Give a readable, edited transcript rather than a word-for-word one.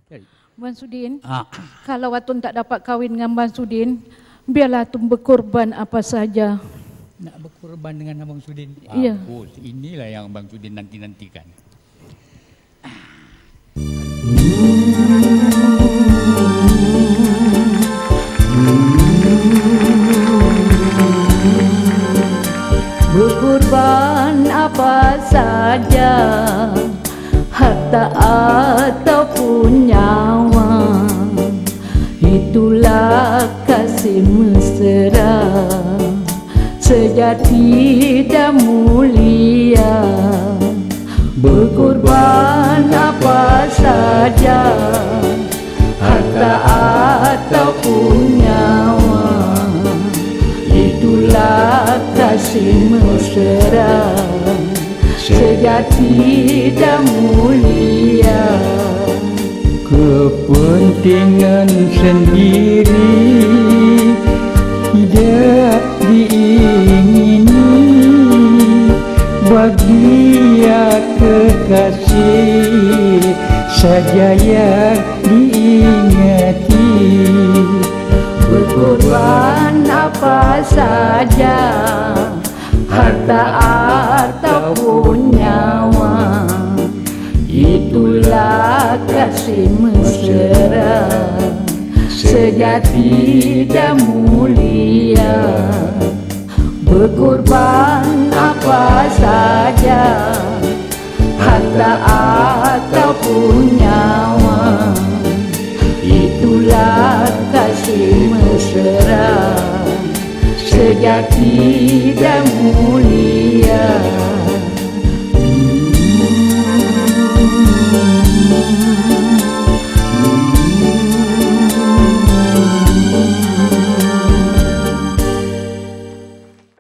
Bang Sudin, kalau Atun tak dapat kahwin dengan Bang Sudin, biarlah Atun berkorban apa saja. Nak berkorban dengan Abang Sudin? Iya. Bagus, inilah yang Abang Sudin nanti-nantikan. Berkorban apa saja, harta ataupun nyawa, itulah kasih mesra sejati dan mulia. Berkorban apa saja, harta ataupun nyawa, itulah kasih mesra sejati dan mulia. Kepentingan sendiri tidak diingini, bahagia kekasih saja yang diingati. Berkorban apa saja, harta ataupun nyawa, itulah kasih mesra sejati dan mulia. Berkorban apa saja, harta ataupun nyawa, itulah kasih mesra sejati dan mulia.